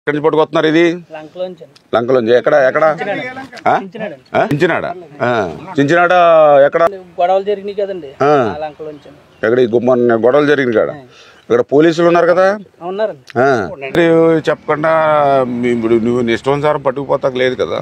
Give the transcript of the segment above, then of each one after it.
ఎక్కడి నుంచి పట్టుకొస్తున్నారు ఇది? లంకలోంచి. ఎక్కడ ఎక్కడ? చించినాడ. చించినాడ ఎక్కడ? గొడవలు జరిగినాయి కదండి, ఎక్కడ ఈ గుమ్మని గొడవలు జరిగింది కాడ ఇక్కడ పోలీసులు ఉన్నారు కదా, చెప్పకుండా ఇప్పుడు నువ్వు ఇష్టానుసారం పట్టుకుపోతాక లేదు కదా.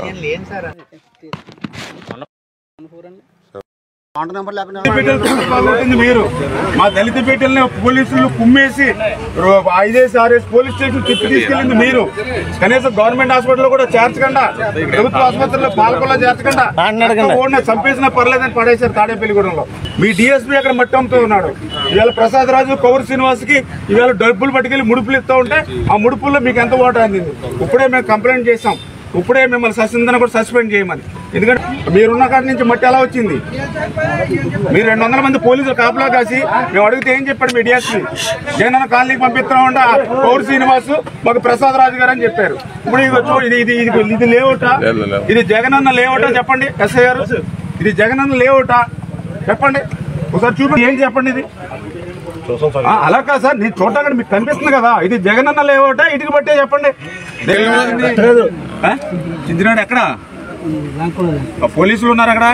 మీరు మా దళిత బిడ్డల్ని పోలీసులు కుమ్మేసి 5-6 పోలీస్ స్టేషన్ తిప్పి తీసుకెళ్ళింది మీరు. కనీసం గవర్నమెంట్ హాస్పిటల్ కూడా చేర్చకుండా, ప్రభుత్వ ఆసుపత్రిలో పాలకొల్లా చేర్చకుండా చంపేసినా పర్లేదని పడేశారు తాడేపల్లిగూడెంలో. మీ డిఎస్పీ అక్కడ మట్టి అమ్ముతూ ఉన్నాడు. ఇవాళ ప్రసాద్ రాజు, కౌరు శ్రీనివాస్ కి ఇవాళ డబ్బులు పట్టుకెళ్ళి ముడుపులు ఇస్తూ ఉంటే ఆ ముడుపుల్లో మీకు ఎంత ఓటు అందింది? ఇప్పుడే మేము కంప్లైంట్ చేసాం, ఇప్పుడే మిమ్మల్ని సస్పెండ్ కూడా సస్పెండ్ చేయమని. ఎందుకంటే మీరున్న కాడి నుంచి మట్టి ఎలా వచ్చింది? మీరు 200 మంది పోలీసులు కాపలా కాసి మేము అడిగితే ఏం చెప్పాడు మీ డిఎస్పీ? జగనన్న కాలనీకి పంపిస్తున్నామంటే కౌరు శ్రీనివాస్ మాకు ప్రసాద్ రాజు గారు అని చెప్పారు. ఇప్పుడు ఇది లేవుటా? ఇది జగనన్న లేవుటా చెప్పండి ఎస్ఐ గారు? ఇది జగనన్న లేవుటా చెప్పండి ఒకసారి చూపండి. ఏంటి చెప్పండి ఇది? అలా కాదు సార్, నేను చూడటానికి మీకు కనిపిస్తుంది కదా. ఇది జగనన్న లేవుటా ఇటుకు బట్టే చెప్పండి. చించినాడు ఎక్కడ? పోలీసులు ఉన్నారు అక్కడ.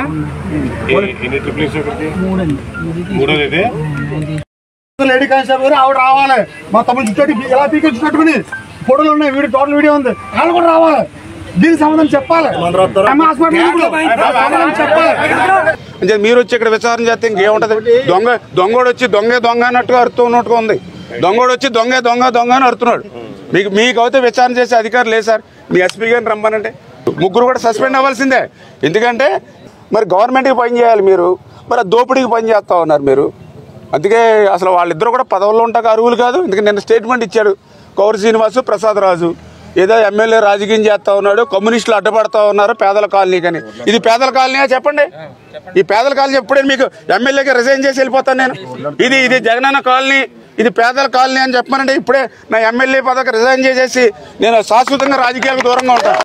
లేడీ కానిస్టేబుల్ గారు ఆవిడ రావాలి. మా తమ్ముడు చుట్టూ ఎలా పీకించున్నట్టుకుని ఫోటోలు ఉన్నాయి, వీడియో టోటల్ వీడియో ఉంది. వాళ్ళు కూడా రావాలి, దీనికి సంబంధం చెప్పాలి. చెప్పాలి మీరు వచ్చి ఇక్కడ విచారణ చేస్తే ఇంకేముంటది? దొంగోడు వచ్చి దొంగ అన్నట్టుగా అరుతున్నట్టుగా ఉంది. దొంగోడు వచ్చి దొంగ అని అరుతున్నాడు. మీకు అయితే విచారణ చేసే అధికారం లేదు సార్. మీ ఎస్పీ గారిని రమ్మనంటే ముగ్గురు కూడా సస్పెండ్ అవ్వాల్సిందే. ఎందుకంటే మరి గవర్నమెంట్కి పని చేయాలి మీరు, మరి దోపిడీకి పని చేస్తా ఉన్నారు మీరు. అందుకే అసలు వాళ్ళిద్దరు కూడా పదవుల్లో ఉంటాక అర్హులు కాదు. ఎందుకంటే నిన్న స్టేట్మెంట్ ఇచ్చాడు కౌరు శ్రీనివాసు, ప్రసాద్ రాజు. ఏదో ఎమ్మెల్యే రాజకీయం చేస్తా ఉన్నాడు, కమ్యూనిస్టులు అడ్డపడతా ఉన్నారు పేదల కాలనీకని. ఇది పేదల కాలనీయా చెప్పండి? ఈ పేదల కాలనీ ఎప్పుడే మీకు ఎమ్మెల్యేకి రిజైన్ చేసి వెళ్ళిపోతాను నేను. ఇది జగనన్న కాలనీ, ఇది పేదల కాలనీ అని చెప్పానంటే ఇప్పుడే నా ఎమ్మెల్యే పదవికి రిజైన్ చేసేసి నేను శాశ్వతంగా రాజకీయాలకు దూరంగా ఉంటాను.